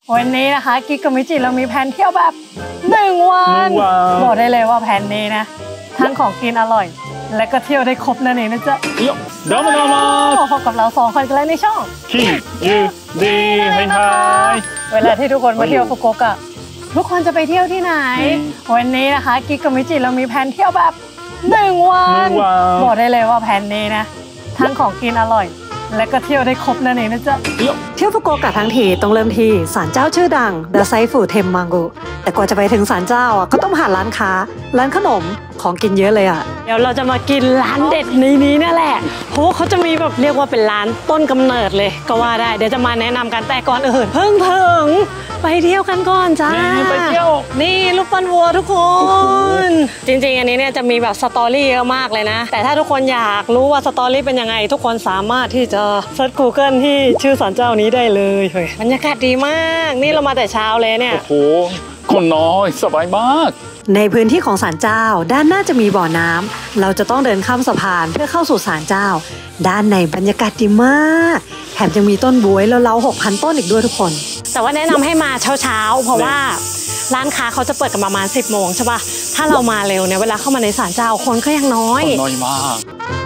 วันนี้นะคะกิ๊กกับมิจิเรามีแผนเที่ยวแบบ1 วันบอกได้เลยว่าแผนนี้นะทั้งของกินอร่อยและก็เที่ยวได้ครบนั่นเองนะจ๊ะどうもどうもพบกับเรา2 คนกันแล้วในช่องคิงยูดีไฮไฮเวลาที่ทุกคนมาเที่ยวฟุกุโอกะทุกคนจะไปเที่ยวที่ไหนวันนี้นะคะกิ๊กกับมิจิเรามีแผนเที่ยวแบบ1 วันบอกได้เลยว่าแผนนี้นะทั้งของกินอร่อยและก็เที่ยวได้ครบนั่นเองนะจ๊ะเที่ยวฟุกุโอกะทั้งทีต้องเริ่มที่ศาลเจ้าชื่อดังเดอะไซฟูเทมมังกุแต่กว่าจะไปถึงศาลเจ้าก็ต้องผ่านร้านค้าร้านขนมของกินเยอะเลยอ่ะเดี๋ยวเราจะมากินร้านเด็ดนี้นั่นแหละเพราะเขาจะมีแบบเรียกว่าเป็นร้านต้นกำเนิดเลยก็ว่าได้เดี๋ยวจะมาแนะนำกันแต่ก่อนอื่นเพิ่งไปเที่ยวกันก่อนจ้าไปเที่ยวนี่รูปปั้นวัวทุกคนจริงๆอันนี้เนี่ยจะมีแบบสตอรี่เยอะมากเลยนะแต่ถ้าทุกคนอยากรู้ว่าสตอรี่เป็นยังไงทุกคนสามารถที่จะเซิร์ช Google ที่ชื่อศาลเจ้านี้ได้เลยเฮ้ยบรรยากาศดีมากนี่เรามาแต่เช้าเลยเนี่ยโอ้โหคนน้อยสบายมากในพื้นที่ของศาลเจ้าด้านหน้าจะมีบ่อน้ำเราจะต้องเดินข้ามสะพานเพื่อเข้าสู่ศาลเจ้าด้านในบรรยากาศดีมากแถมยังมีต้นบ๊วยแล้วเรา6,000 ต้นอีกด้วยทุกคนแต่ว่าแนะนำให้มาเช้าเพราะว่าร้านค้าเขาจะเปิดกันประมาณ10 โมงใช่ป่ะถ้าเรามาเร็วเนี่ยเวลาเข้ามาในศาลเจ้าคนก็ยังน้อยมาก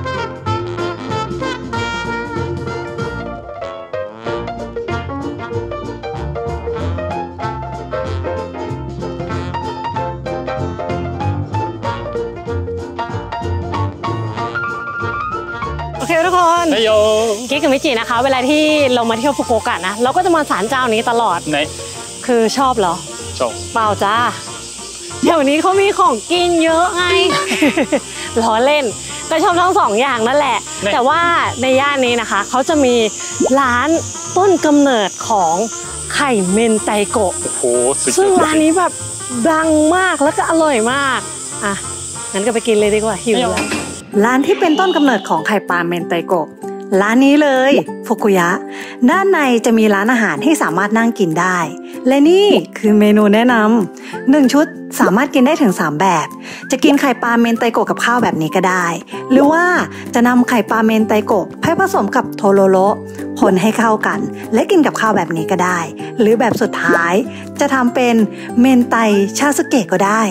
โอเคทุกคนกิ๊กกับมิจินะคะเวลาที่เรามาเที่ยวฟุกุโอกะนะเราก็จะมาศาลเจ้านี้ตลอดคือชอบเหรอชอบเปล่าจ้าเดี๋ยวนี้เขามีของกินเยอะไง ล้อเล่นก็ชอบทั้ง2 อย่างนั่นแหละแต่ว่าในย่านนี้นะคะเขาจะมีร้านต้นกำเนิดของไข่เมนไตโกะซึ่งร้านนี้แบบดังมากแล้วก็อร่อยมากอ่ะงั้นก็ไปกินเลยดีกว่าหิวแล้วร้านที่เป็นต้นกำเนิดของไข่ปลาเมนไตโกะร้านนี้เลยฟุกุยะด้านในจะมีร้านอาหารที่สามารถนั่งกินได้และนี่คือเมนูแนะนำ1 ชุดสามารถกินได้ถึง3 แบบจะกินไข่ปลาเมนไตโกะกับข้าวแบบนี้ก็ได้หรือว่าจะนำไข่ปลาเมนไตโกะให้ผสมกับโทโรโรคนให้เข้ากันและกินกับข้าวแบบนี้ก็ได้หรือแบบสุดท้ายจะทำเป็นเมนไตชาสึเกะก็ได้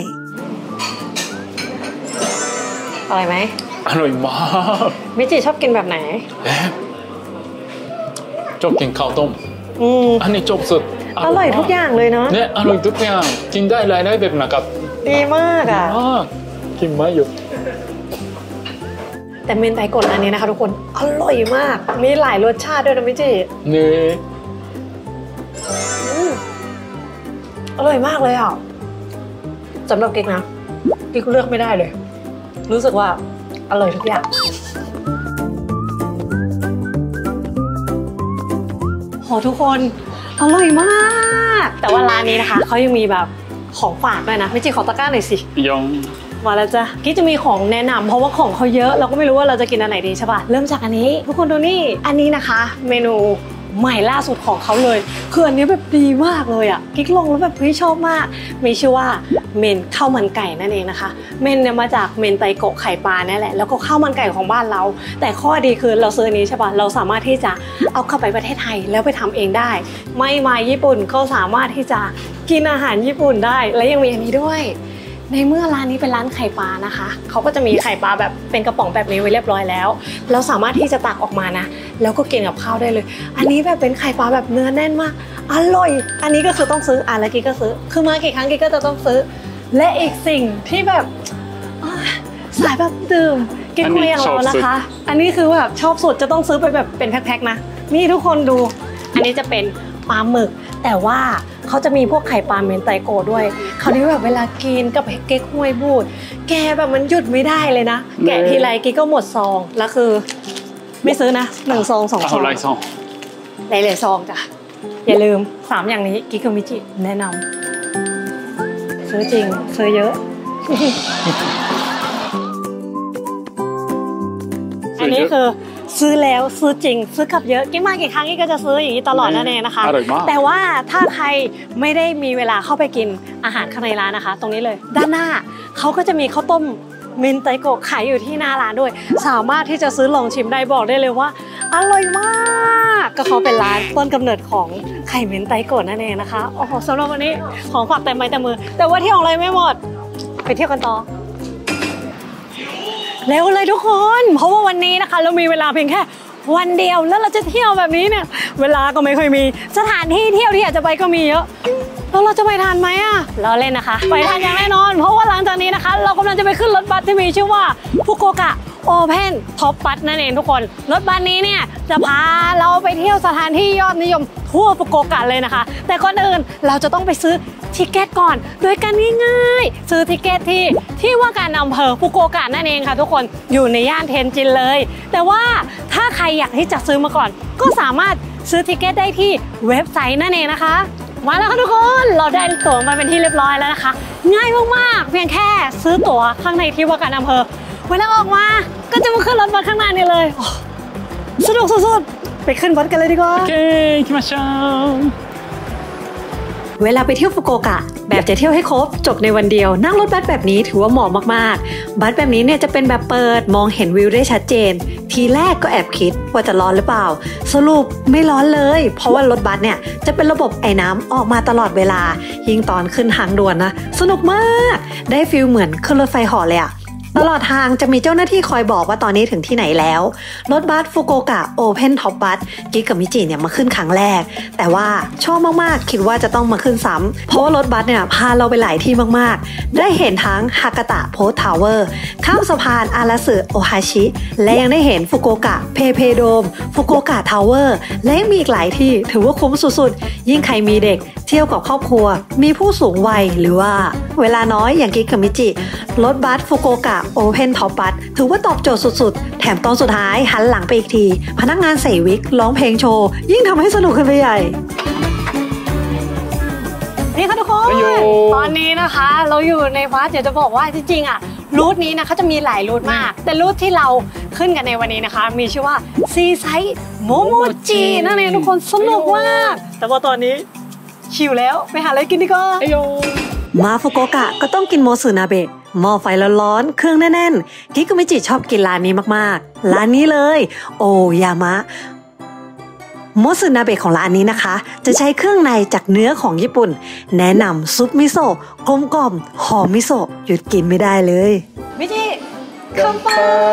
อร่อยไหมอร่อยมากมิจิชอบกินแบบไหนชอบกินข้าวต้มอันนี้ชอบสุดอร่อยทุกอย่างเลยเนาะเนี่ยอร่อยทุกอย่างกินได้หลายแบบนะครับดีมากอ่ะกินมาอยู่แต่เมนไตโกะร้านนี้นะคะทุกคนอร่อยมากมีหลายรสชาติด้วยนะมิจินี่อร่อยมากเลยอ่ะสำหรับกิ๊กนะกิ๊กเลือกไม่ได้เลยรู้สึกว่าอร่อยทุกอย่างโหทุกคนอร่อยมากแต่ว่าร้านนี้นะคะเขายังมีแบบของฝากด้วยนะไม่จริงขอตะกร้าหน่อยสิยังมาแล้วจ้ะกิ๊กจะมีของแนะนำเพราะว่าของเขาเยอะเราก็ไม่รู้ว่าเราจะกินอันไหนดีใช่ป่ะเริ่มจากอันนี้ทุกคนดูนี่อันนี้นะคะเมนูใหม่ล่าสุดของเขาเลยคืออันนี้แบบดีมากเลยอ่ะกิ๊กลงแล้วแบบเฮ้ยชอบมากมีชื่อว่าเมนข้าวมันไก่นั่นเองนะคะเมนเนี่ยมาจากเมนไตโกะไข่ปลาเนี่ยแหละแล้วก็ข้าวมันไก่ของบ้านเราแต่ข้อดีคือเราซื้ออันนี้ใช่ป่ะเราสามารถที่จะเอาเข้าไปประเทศไทยแล้วไปทำเองได้ไม่มาญี่ปุ่นก็สามารถที่จะกินอาหารญี่ปุ่นได้และยังมีอันนี้ด้วยในเมื่อร้านนี้เป็นร้านไข่ปลานะคะเขาก็จะมีไข่ปลาแบบเป็นกระป๋องแบบนี้ไว้เรียบร้อยแล้วเราสามารถที่จะตักออกมานะแล้วก็กินกับข้าวได้เลยอันนี้แบบเป็นไข่ปลาแบบเนื้อแน่นมากอร่อยอันนี้ก็คือต้องซื้อแล้วกิ๊กก็ซื้อคือมากี่ครั้งกิ๊กก็จะต้องซื้อและอีกสิ่งที่แบบสายแบบดื่มกิ๊กคุยอย่างเรานะคะอันนี้คือแบบชอบสุดจะต้องซื้อไปแบบเป็นแพ็คๆนะนี่ทุกคนดูอันนี้จะเป็นปลาหมึกแต่ว่าเขาจะมีพวกไข่ปลาเมนไตโกะด้วยเขาที่แบบเวลากินกับเก๊กฮวยบูดแกแบบมันหยุดไม่ได้เลยนะแกะทีไรกิ๊กก็หมดซองแล้วคือไม่ซื้อนะ1 ซอง 2 ซองหลายๆซองจ้ะอย่าลืม3 อย่างนี้กิ๊กกับมิจิแนะนำซื้อจริงซื้อเยอะอันนี้คือซื้อแล้วซื้อจริงซื้อกลับเยอะกิ๊กมากี่ครั้งกิ๊กก็จะซื้ออย่างนี้ตลอดนั่นเองนะคะแต่ว่าถ้าใครไม่ได้มีเวลาเข้าไปกินอาหารข้างในร้านนะคะตรงนี้เลยด้านหน้าเขาก็จะมีข้าวต้มเมนไตโกะขายอยู่ที่หน้าร้านด้วยสามารถที่จะซื้อลองชิมได้บอกได้เลยว่าอร่อยมากก็เขาเป็นร้านต้นกำเนิดของไข่เม้นไตโกะนั่นเองนะคะโอ้โหสำหรับวันนี้ของฝากแต่ไม้แต่มือแต่ว่าเที่ยวอะไรไม่หมดไปเที่ยวกันต่อเร็วเลยทุกคนเพราะว่าวันนี้นะคะเรามีเวลาเพียงแค่วันเดียวแล้วเราจะเที่ยวแบบนี้เนี่ยเวลาก็ไม่ค่อยมีสถานที่เที่ยวที่อยากจะไปก็มีเยอะแล้วเราจะไปทันไหมอ่ะเราเล่นนะคะไปทันอย่างแน่นอนเพราะว่าหลังจากนี้นะคะเรากำลังจะไปขึ้นรถบัสที่มีชื่อว่าฟุกุโอกะโอเพนท็อปบัสนั่นเองทุกคนรถบัสนี้เนี่ยจะพาเราไปเที่ยวสถานที่ยอดนิยมทั่วฟุกุโอกะเลยนะคะแต่ก่อนอื่นเราจะต้องไปซื้อทิเก็ตก่อนโดยการง่ายๆซื้อทิเก็ตที่ว่าการอำเภอฟุกุโอกะนั่นเองค่ะทุกคนอยู่ในย่านเทนจินเลยแต่ว่าถ้าใครอยากที่จะซื้อมาก่อนก็สามารถซื้อทิเก็ตได้ที่เว็บไซต์นั่นเองนะคะมาแล้วค่ะทุกคนเราได้ตั๋วมาเป็นที่เรียบร้อยแล้วนะคะง่ายมากๆเพียงแค่ซื้อตั๋วข้างในที่ว่าการอำเภอเวลาออกมาก็จะมาขึ้นรถบัสข้างหน้านี่เลยสนุกสุดๆไปขึ้นบัสกันเลยดีกว่าโอเค行きましょうเวลาไปเที่ยวฟุกุโอกะแบบจะเที่ยวให้ครบจบในวันเดียวนั่งรถบัสแบบนี้ถือว่าเหมาะมากๆบัสแบบนี้เนี่ยจะเป็นแบบเปิดมองเห็นวิวได้ชัดเจนทีแรกก็แอบคิดว่าจะร้อนหรือเปล่าสรุปไม่ร้อนเลยเพราะว่ารถบัสเนี่ยจะเป็นระบบไอ้น้ำออกมาตลอดเวลายิ่งตอนขึ้นทางด่วนนะสนุกมากได้ฟีลเหมือนขึ้นรถไฟเหาะเลยอะตลอดทางจะมีเจ้าหน้าที่คอยบอกว่าตอนนี้ถึงที่ไหนแล้วรถบัสฟุกุโอกะโอเพนท็อปบัสกิ๊กกับมิจิเนี่ยมาขึ้นครั้งแรกแต่ว่าชอบมากๆคิดว่าจะต้องมาขึ้นซ้ำเพราะว่ารถบัสเนี่ยพาเราไปหลายที่มากๆได้เห็นทั้งฮากาตะโพสทาวเวอร์ข้ามสะพานอาราสึโอฮาชิและยังได้เห็นฟุกุโอกะเพเพโดมฟุกุโอกะทาวเวอร์และยังมีอีกหลายที่ถือว่าคุ้มสุดๆยิ่งใครมีเด็กเที่ยวกับครอบครัวมีผู้สูงวัยหรือว่าเวลาน้อยอย่างกิ๊กกับมิจิรถบัสฟุกุโอกะโอเพนท็อปบัสถือว่าตอบโจทย์สุดๆแถมตอนสุดท้ายหันหลังไปอีกทีพนักงานใส่วิกร้องเพลงโชว์ยิ่งทำให้สนุกขึ้นไปใหญ่นี่ค่ะทุกคนตอนนี้นะคะเราอยู่ในบัสเดี๋ยวจะบอกว่าจริงๆอ่ะรูทนี้นะเขาจะมีหลายรูทมากแต่รูทที่เราขึ้นกันในวันนี้นะคะมีชื่อว่าซีไซโมโมจินั่นเองทุกคนสนุกมากแต่ว่าตอนนี้หิวแล้วไปหาอะไรกินดีกว่ามาฟุกุโอกะก็ต้องกินโมสึนาเบะหม้อไฟร้อนๆเครื่องแน่นๆกิ๊กกับมิจิชอบกินร้านนี้มากๆร้านนี้เลยโอยามะโมสึนาเบะของร้านนี้นะคะจะใช้เครื่องในจากเนื้อของญี่ปุ่นแนะนำซุปมิโซะกลมกล่อมหอมมิโซะหยุดกินไม่ได้เลยมิจิเข้าไป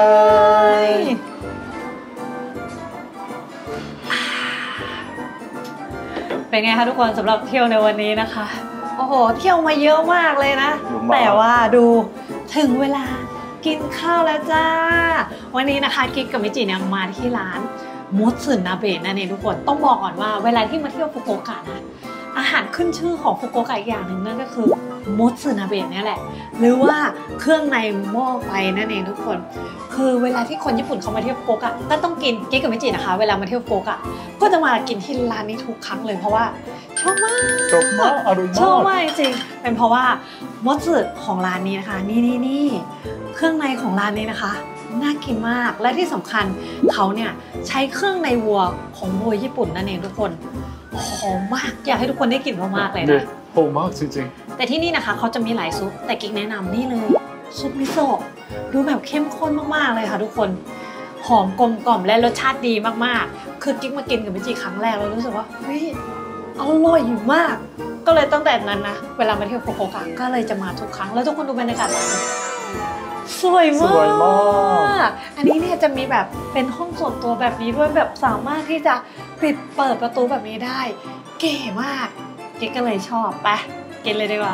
เป็นไงคะทุกคนสำหรับเที่ยวในวันนี้นะคะโอ้โหเที่ยวมาเยอะมากเลยนะแต่ว่าดูถึงเวลากินข้าวแล้วจ้าวันนี้นะคะกิ๊กกับมิจิเนี่ยมาที่ร้านโมสึนาเบะนั่นเองทุกคนต้องบอกก่อนว่าเวลาที่มาเที่ยวฟุกุโอกะนะอาหารขึ้นชื่อของฟุกุโอกะอีกอย่างหนึ่งนั่นก็คือโมสึนาเบะนี่แหละหรือว่าเครื่องในหม้อไฟนั่นเองทุกคนคือเวลาที่คนญี่ปุ่นเขามาเที่ยวฟุกุโอกะก็ต้องกินกิ๊กกับมิจินะคะเวลามาเที่ยวฟุกุโอกะก็จะมากินที่ร้านนี้ทุกครั้งเลยเพราะว่าชอบมากอร่อยมากชอบมากจริงเป็นเพราะว่าโมสึของร้านนี้นะคะนี่เครื่องในของร้านนี้นะคะน่ากินมากและที่สำคัญเขาเนี่ยใช้เครื่องในวัวของวัวญี่ปุ่นนั่นเองทุกคนหอมมากอยากให้ทุกคนได้กลิ่นมากๆเลยนะหอมมากจริงๆแต่ที่นี่นะคะเขาจะมีหลายซุปแต่กิ๊กแนะนำนี่เลยซุปมิโซะดูแบบเข้มข้นมากๆเลยค่ะทุกคนหอมกลมกล่อมและรสชาติดีมากๆคือกิ๊กมากินกับมิจิครั้งแรกแล้วรู้สึกว่าเฮ้ยอร่อยอยู่มากก็เลยตั้งแต่นั้นนะเวลามาเที่ยวฟุกุโอกะก็เลยจะมาทุกครั้งแล้วทุกคนดูบรรยากาศร้านสวยมากอันนี้เนี่ยจะมีแบบเป็นห้องส่วนตัวแบบนี้ด้วยแบบสามารถที่จะเปิดประตูแบบนี้ได้เก๋มากกิ๊กก็เลยชอบไปกินเลยดีกว่า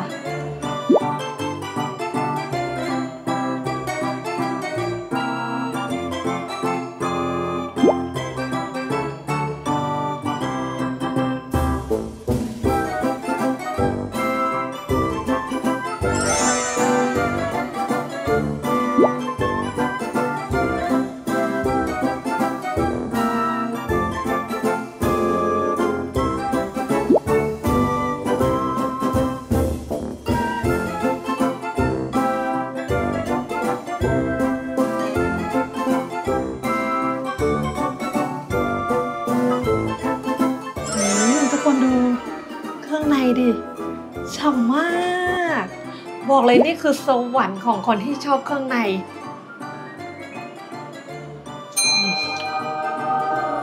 ดิฉ่ำมากบอกเลยนี่คือสวรรค์ของคนที่ชอบเครื่องใน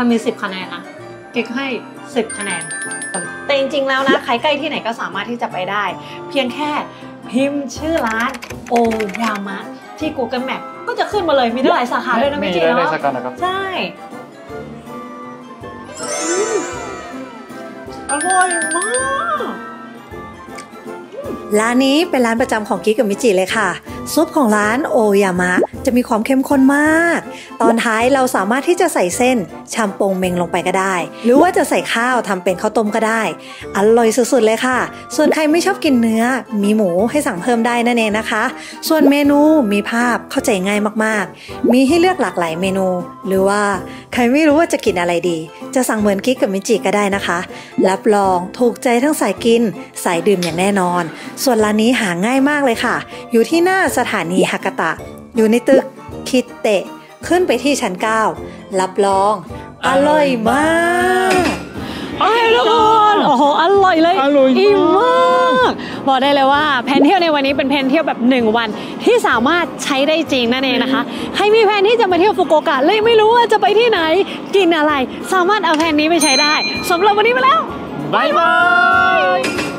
ามี10 คะแนนนะกิ๊กให้10 คะแนนแต่จริงๆแล้วนะใครใกล้ที่ไหนก็สามารถที่จะไปได้ เพียงแค่พิมพ์ชื่อร้านโอยามะที่ Google Map ก็จะขึ้นมาเลยมีหลายสาขาด้วยนะไม่จริงเนาะใช่อร่อยมากร้านนี้เป็นร้านประจำของกิ๊กกับมิจิเลยค่ะซุปของร้านโอยามะจะมีความเข้มข้นมากตอนท้ายเราสามารถที่จะใส่เส้นชามปงเมงลงไปก็ได้หรือว่าจะใส่ข้าวทำเป็นข้าวต้มก็ได้อร่อยสุดๆเลยค่ะส่วนใครไม่ชอบกินเนื้อมีหมูให้สั่งเพิ่มได้นั่นเองนะคะส่วนเมนูมีภาพเข้าใจง่ายมากๆมีให้เลือกหลากหลายเมนูหรือว่าใครไม่รู้ว่าจะกินอะไรดีจะสั่งเหมือนกิ๊กกับมิจิก็ได้นะคะรับรองถูกใจทั้งสายกินสายดื่มอย่างแน่นอนส่วนร้านนี้หาง่ายมากเลยค่ะอยู่ที่หน้าสถานีฮากาตะอยู่ในตึกคิเตะขึ้นไปที่ชั้น9รับรองอร่อยมากทุกคนโอ้โหอร่อยเลยอิ่มมากบอกได้เลยว่าแผนเที่ยวในวันนี้เป็นแผนเที่ยวแบบ1 วันที่สามารถใช้ได้จริงนั่นเองนะคะใครมีแผนที่จะมาเที่ยวฟุกุโอกะเลยไม่รู้ว่าจะไปที่ไหนกินอะไรสามารถเอาแผนนี้ไปใช้ได้สำหรับวันนี้ไปแล้วบ๊ายบาย